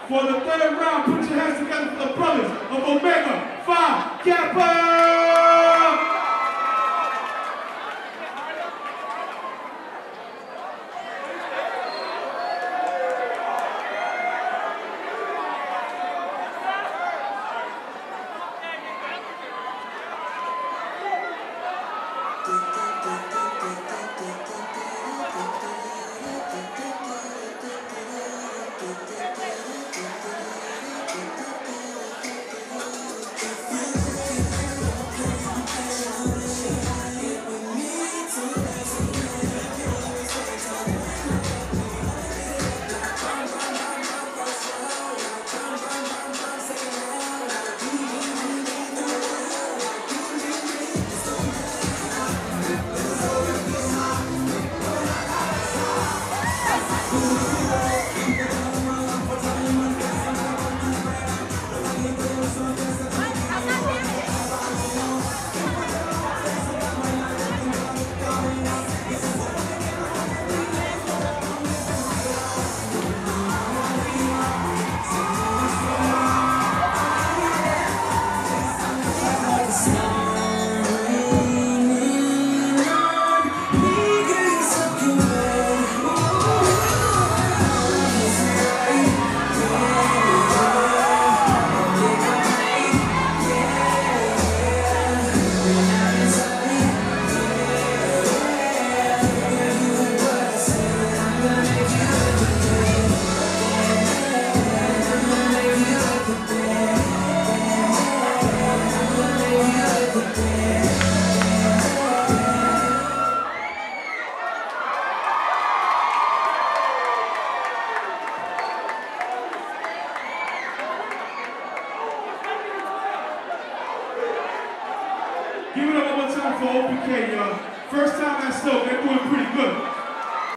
For the third round, put your hands together for the brothers of Omega Phi Kappa! Give it up one more time for OPK, y'all. First time at Stoke, they're doing pretty good.